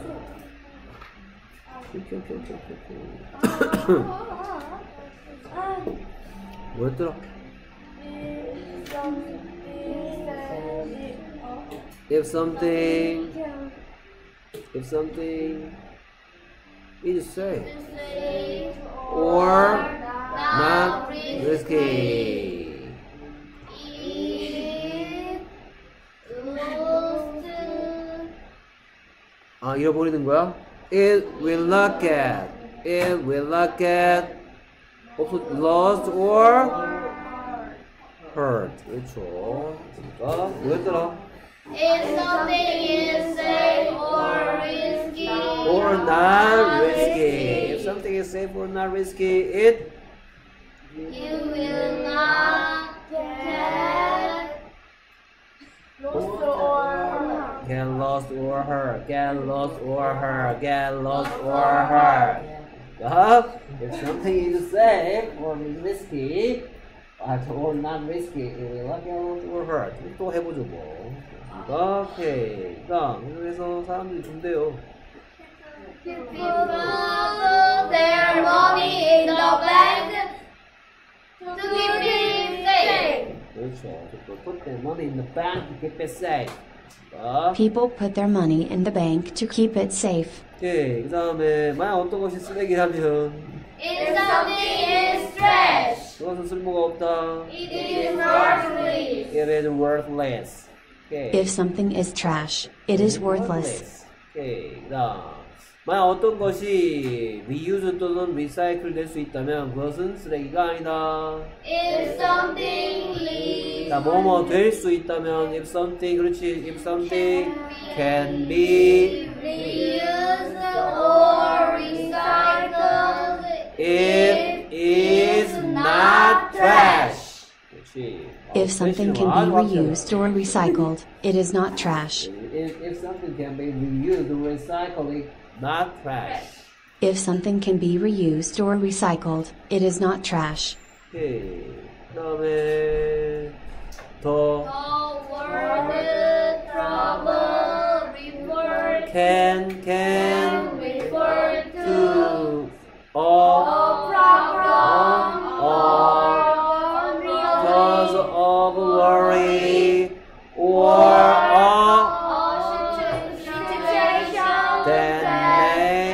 Speaker 1: 뭐였더라? If something, if something is safe or not risky. 아, 잃어버리는 거야? It will not get, it will not get lost or hurt. 그렇죠. 그러니까 뭐였더라?
Speaker 3: If something is safe or risky,
Speaker 1: Or not risky. If something is safe or not risky, it
Speaker 3: you will not get lost or
Speaker 1: get lost or hurt. Get lost or hurt. Get lost or hurt. Uh, if something is safe or risky, uh, or not risky, it will not get lost or hurt. 또 해보죠 뭐. 오케이. 그다음 그래서 사람들이 준대요.
Speaker 3: put their money in the bank to keep it safe.
Speaker 1: 그렇죠. To put their money in the bank to keep it safe. 자,
Speaker 2: People put their money in the bank to keep it safe.
Speaker 1: 오케이. 그 다음에 만약 어떤 것이 쓰레기라면
Speaker 3: If something is trash,
Speaker 1: 그것은 쓸모가 없다.
Speaker 3: it is worthless.
Speaker 1: It is worthless. 오케이.
Speaker 2: If something is trash, it is worthless.
Speaker 1: 오케이. 그다음 만약 어떤 것이 reuse 또는 recycle 될 수 있다면 그것은 쓰레기가 아니다.
Speaker 3: If something leaves,
Speaker 1: 자, 뭐뭐 될 수 있다면 if something 그렇지 if something can be
Speaker 3: reused or recycled,
Speaker 1: it is not trash. 그렇지.
Speaker 2: If something can be reused or recycled, it is not trash.
Speaker 1: If, if something can be reused or recycled, not trash.
Speaker 2: If something can be reused or recycled, it is not trash.
Speaker 1: 오케이. 그다음에 더
Speaker 3: the word trouble refer
Speaker 1: can can
Speaker 3: refer to
Speaker 1: to
Speaker 3: a
Speaker 1: of
Speaker 3: problem or
Speaker 1: cause of worry or a
Speaker 3: situation
Speaker 1: that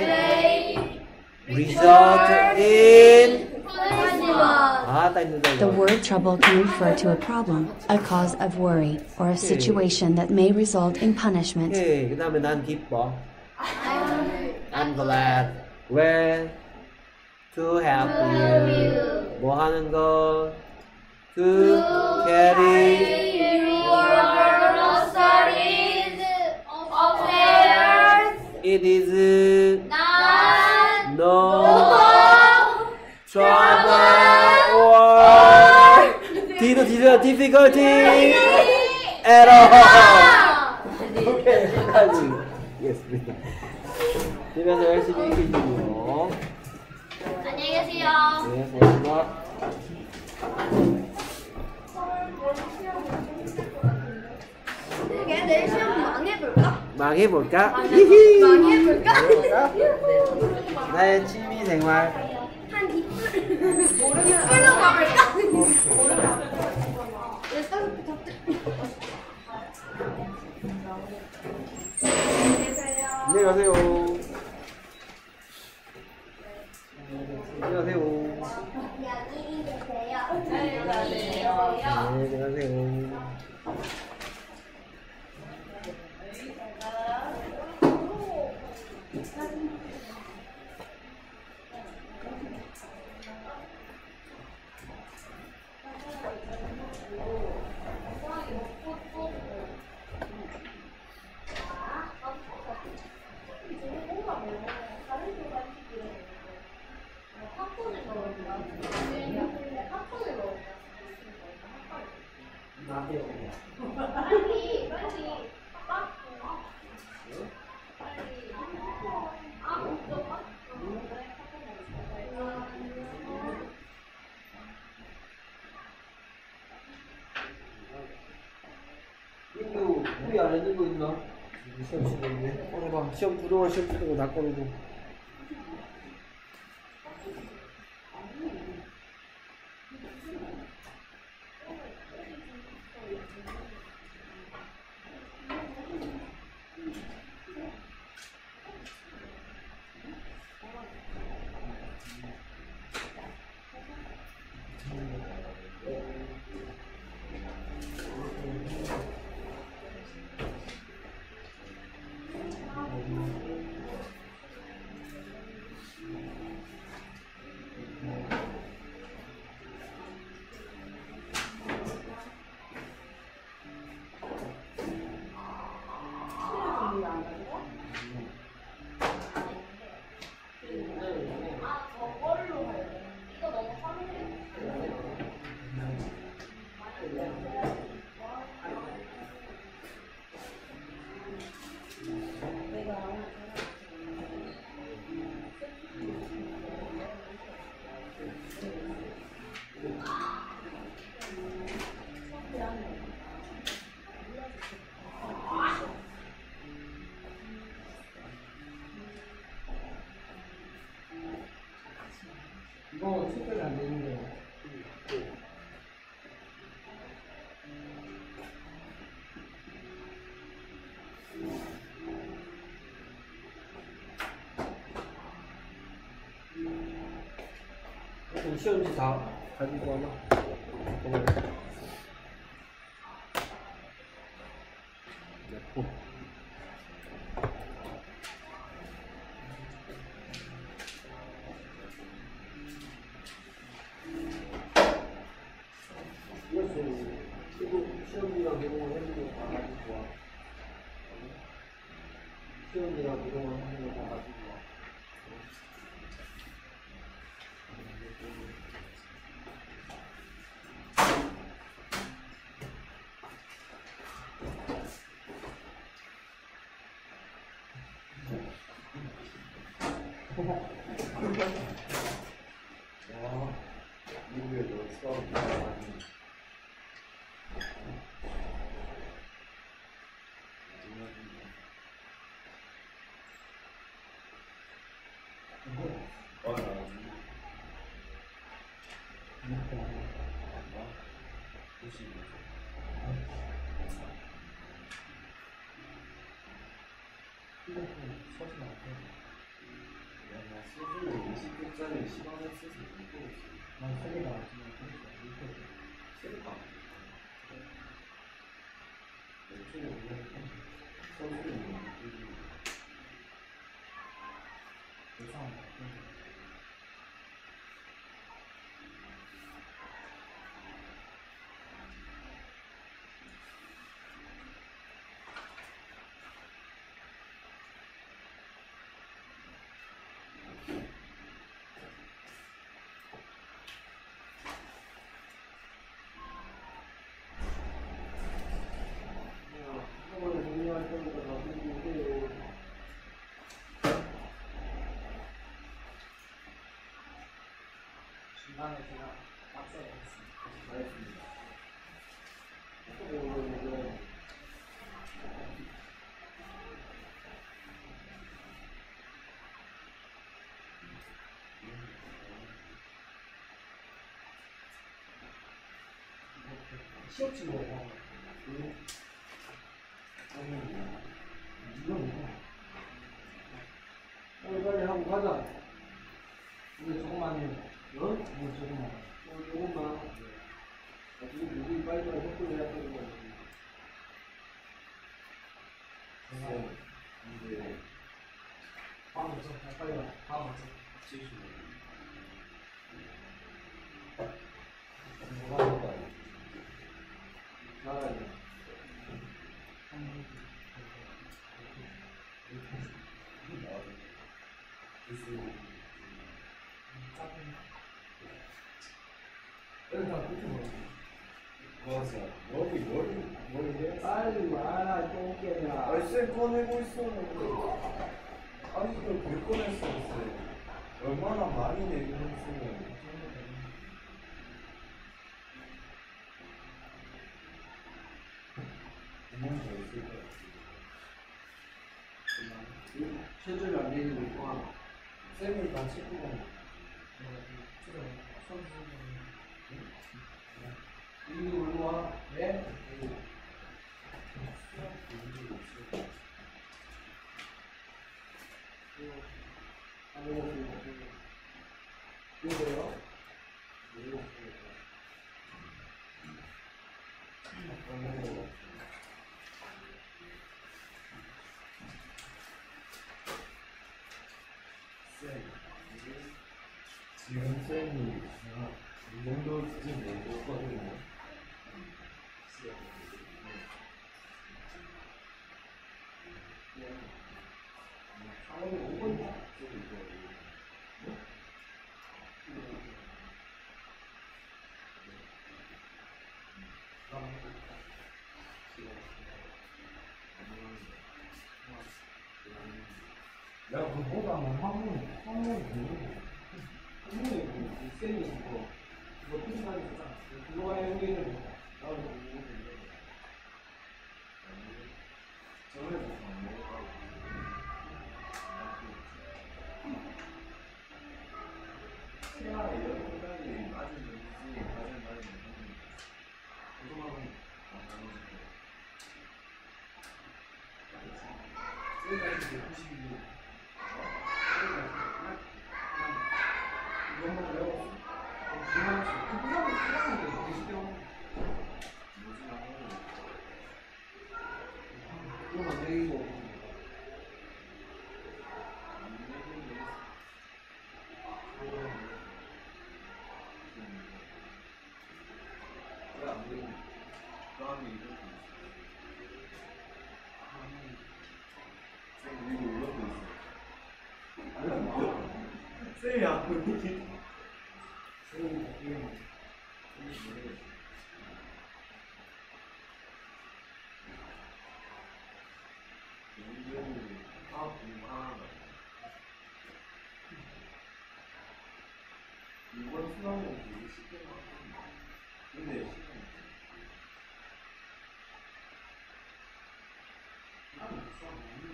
Speaker 1: may
Speaker 3: may
Speaker 1: result in
Speaker 3: punishment.
Speaker 1: 아, 딱 있는다
Speaker 2: The
Speaker 1: 이거.
Speaker 2: word trouble can refer to a problem, a cause of worry, or a situation that may result in punishment.
Speaker 1: 오케이. 그 다음에 난 기뻐. I'm glad. 왜? To help you. 뭐 하는 것? To carry
Speaker 3: your studies affairs.
Speaker 1: It is
Speaker 3: Not
Speaker 1: no trouble or D도 D도 difficulty at all. 오케이, 여기까지. 알겠습니다. 집에서 열심히 익히시고요.
Speaker 3: 안녕히 계세요.
Speaker 1: 네, 고맙습니다.
Speaker 3: 내가 내일 시험 망해볼까?
Speaker 1: 망해볼까? 히히.
Speaker 3: 망해볼까?
Speaker 1: 나의 취미 생활.
Speaker 3: 한 이틀 이틀로 가볼까? 내 떡볶이 더 뜯-
Speaker 1: 안녕히 가세요. 안녕히 가세요.
Speaker 3: 안녕히 계세요.
Speaker 1: 네, 안녕히 가세요. 이거 우리 안 했는 거 있나? 시험 치고 있네. 오늘 봐. 시험 그동안 시험 치는 거 다 꺼내고. 이거 특별히 안 되는데. 그럼 시험지 다 가지고 와나? 어. 네. 시험지랑 내용을 해주는 거다 가지고 와. 시험지랑 내용을 해주는 거다 가지고 와. 와, 미국에도 수학이 많이.
Speaker 5: 나 소주 이십 분짜리 시간을 써서 읽고 있어.
Speaker 6: 난 세개가 아니지만 그렇게
Speaker 5: 세다. 요즘에 원래 소주를 먹고
Speaker 6: 이상한
Speaker 4: 한꺼번에 정리할 때보다 나중에 오세요.
Speaker 6: 중간에 제가 빡세게 했습니다.
Speaker 4: 알겠습니다. 한꺼번에 이제
Speaker 6: 시험치 뭐야? 이거 뭐야?
Speaker 4: 빨리 빨리 하고 가자.
Speaker 6: 근데 조금만 해.
Speaker 4: 어?
Speaker 6: 뭐 조금만.
Speaker 4: 어, 조금만. 나중에 우리 빨리빨리 협조를 해야 되는 거지.
Speaker 5: 쌤, 근데
Speaker 6: 다음 어쩌? 빨리 가. 다음 어쩌?
Speaker 5: 뭐가 할까?
Speaker 4: 잘하자.
Speaker 6: 일단 그렇게 먹어.
Speaker 5: 맞아. 머리 머리 머리 해.
Speaker 4: 빨리 와라, 똥개야.
Speaker 5: 아, 쌤 꺼내고 있어. 아직도 못 꺼냈어, 쌤. 얼마나 많이 내긴 했으면. 구멍 더 있을 것 같아.
Speaker 4: 체중이 안 되는 거 있구나.
Speaker 5: 쌤이 다 찍고 가면.
Speaker 4: 이리 올고 와.
Speaker 6: 네?
Speaker 4: 안 먹었습니다. 이거요?
Speaker 5: 쌤, 지금 쌤이 이 정도 지금 먹었거든요.
Speaker 4: 상원이 오고 있다.
Speaker 5: 야,
Speaker 6: 그보다 뭐 화물, 화물이 되는
Speaker 4: 한국에 그 쌤이 있고, 그거 피시간이 있잖아. 그거 해오기는 나도 모르고
Speaker 5: 저번에 무슨 안 먹었다고. 태아 이런 생각이 아직 뭔지 아직 말이 못하는 고소하고
Speaker 4: 쌤까지 백구십이고 이거 한번 배워봤어. 그거 하나씩 그거 하는 게 되게 쉽게 하는 그거만 내기고
Speaker 5: 쌤이 안 보이지?
Speaker 4: 쌤이 바뀌는
Speaker 5: 이번 수능은 되게 쉽게 나왔거든요. 근데 시간이
Speaker 4: 나는 수학 모르는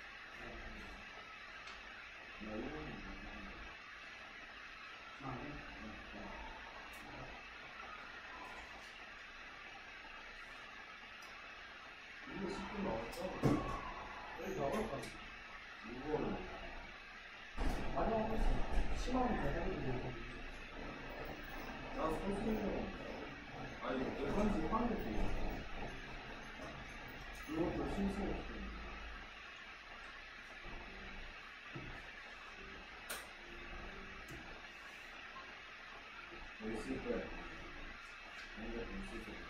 Speaker 5: 나 이거는
Speaker 4: 이거 십 분 나왔죠? 여기 나올까?
Speaker 5: 이거는
Speaker 4: 아,
Speaker 6: 가져가고 있어. 심하면 대단히 되고.
Speaker 5: 나 선수는 아니 대단지 하는지 그것도 신선했어. 뭐 있을 거야. 뭔가 좀 있을 거야.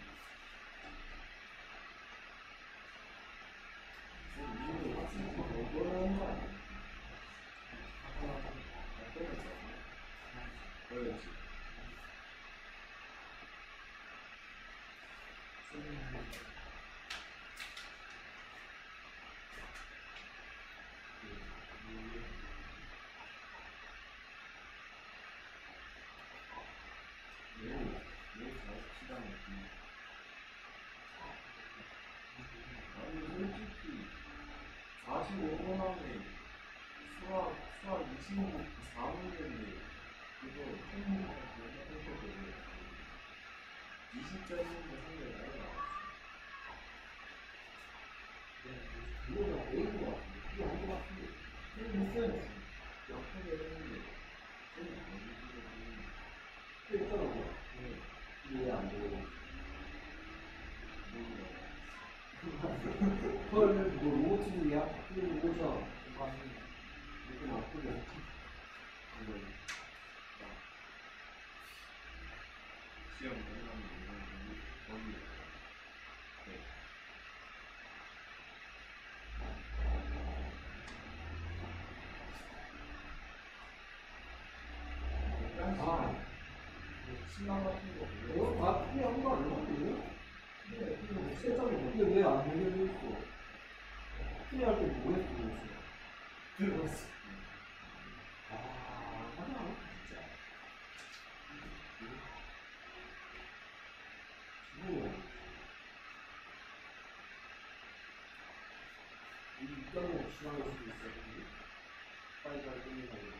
Speaker 5: 지금 이거 같이 뭐 떠나는 거 아니야? 그렇지. 매우 매우 잘 시간을 아니 솔직히 사십오 분 안에 수학 수학 이십오 사 문제인데 그거 생각보다 이십 점인데 상당히 많이 나왔어.
Speaker 6: 그거는 A인 것 같은데. 그게 아닌 것 같은데. 그게 있어야지.
Speaker 5: 약하게 했는데 좀
Speaker 6: 그게 있더라고. 이해 안 되고. 헐, 뭐 로봇이야? 그게 로봇이야. 이렇게 나쁘게.
Speaker 5: 시험 보려면 거기 네.
Speaker 6: 아,
Speaker 5: 신랑 같은 거
Speaker 6: 이거 다 필요한 거 아니야? 이거? 네, 이거 뭐 세점이 근데 왜안 알려져 있어? 필요할 때 뭐 했어? 들었어. 아, 하나? 진짜. 뭐. 이 입장으로 지나갈 수도 있어. 빨리빨리 끝내가지고.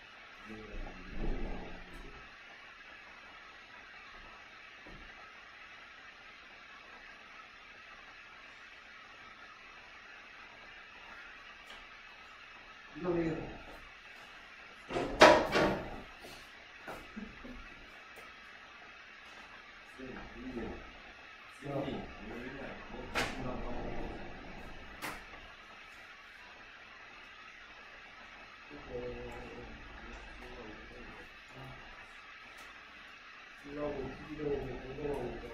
Speaker 6: 이거 왜 하고 비디오를 공부하고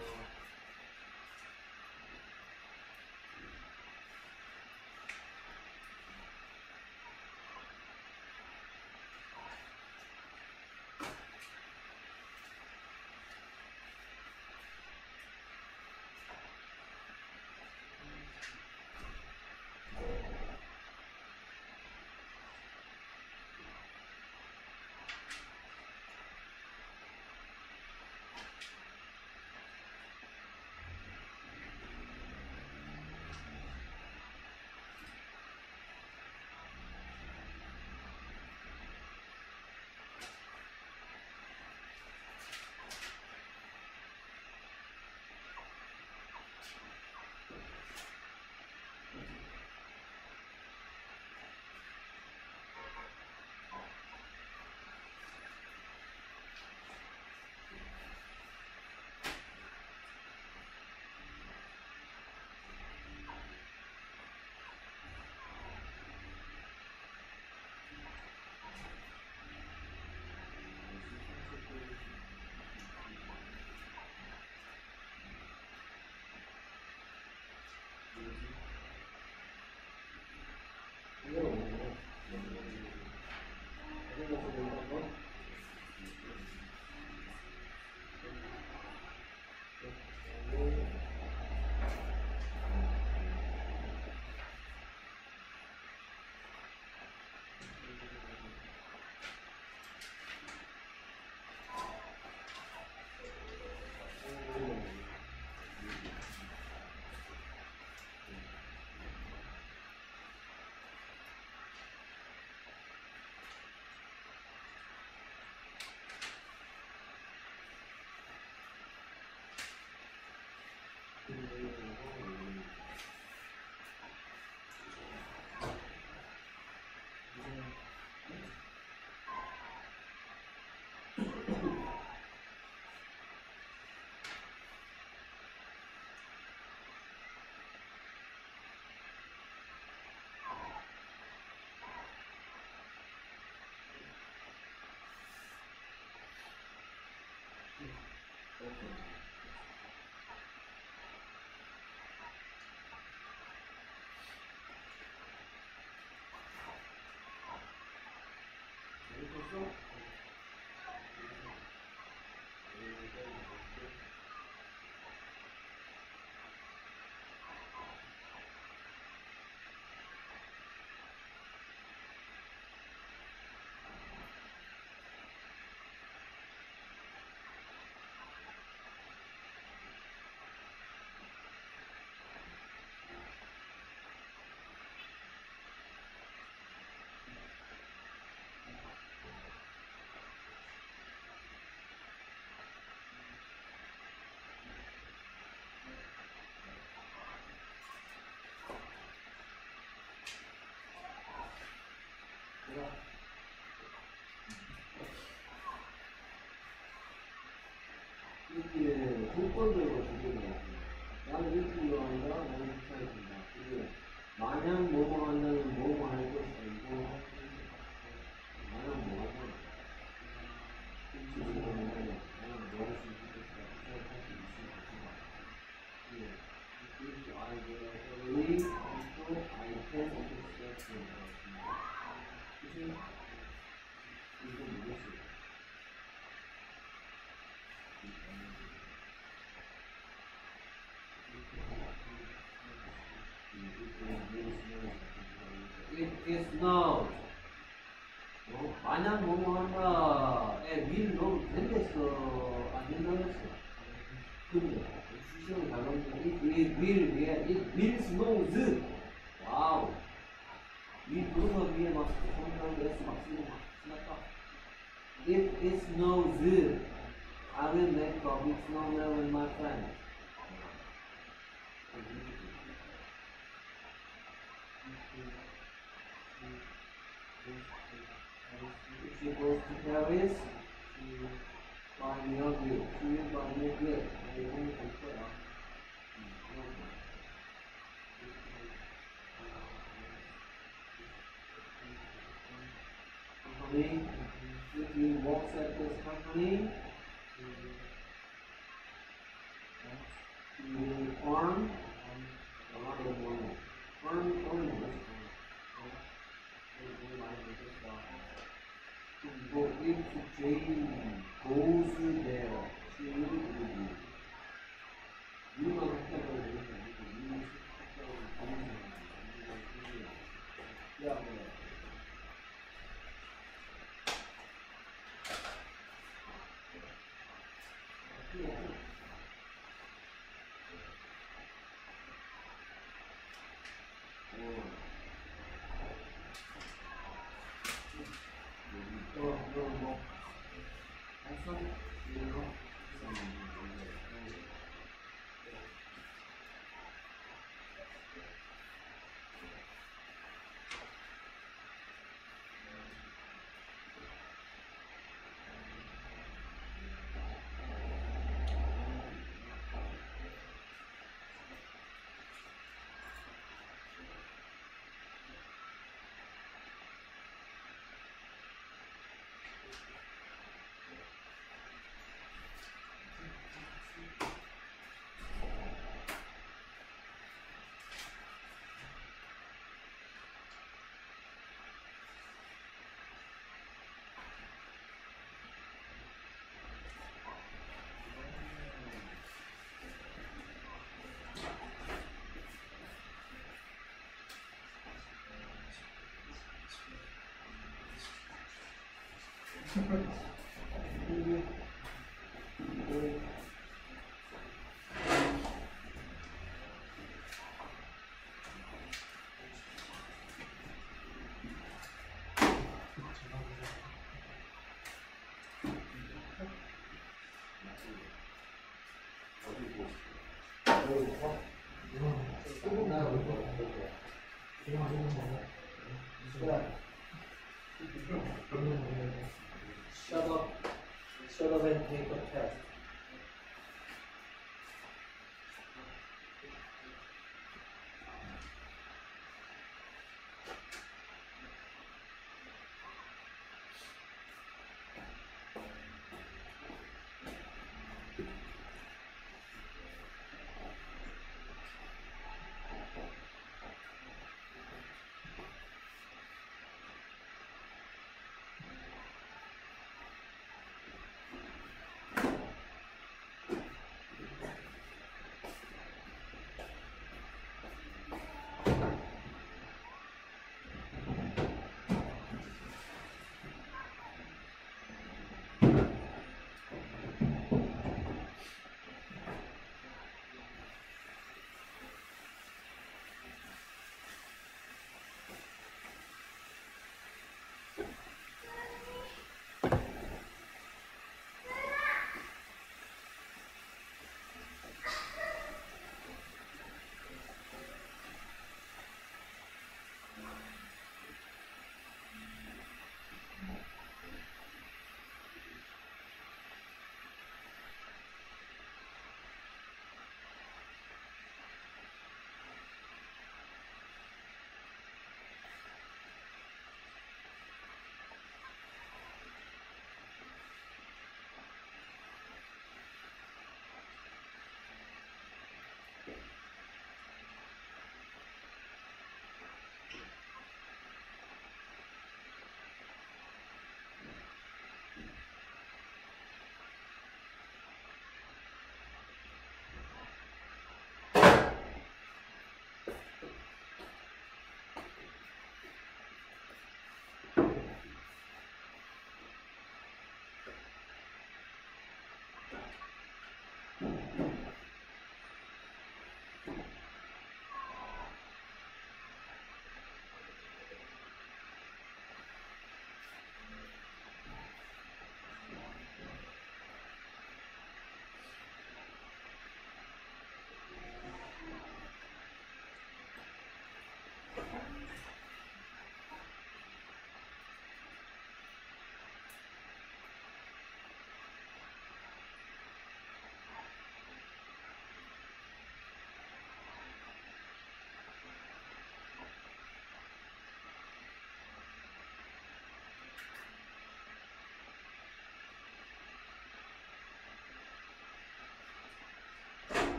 Speaker 1: 조건들과 주제가 나는 일주일 한다, 나는 주차해준다. 그리고 마냥 뭐뭐 한다는 뭐뭐 할 것이 아니고 마냥 뭐 한다. 일주일 한다, 마냥 뭐 할 수 있을 것이다. 주차할 수 있을 것이다. If I were early, also I can understand the 그치? 이거 뭐겠어? It is not. 어? 마냥 뭐뭐 한다. 에, will 넣어도 된댔어. 안 된다고 했어. 근데, 수시형이 달라붙는 it, it will, 위에, it will snows. 와우. 위 부르서 위에 막, 성경하고 S 막 쓰고 막, 신났다. If it snows, I will make a big snowman with my friends. If she goes to Paris, she will buy me a gift. She will buy me a gift. 나 이거 볼 거야. Company, if he works at this company, he will earn a lot of money. Earn, earn, what's 그리고 if Jane goes there, she will be. 유만 학교라고 그러는 게 아니고 유만 학교라고 보는 사람이 야, 뭐. Shut up, shut up and take a test.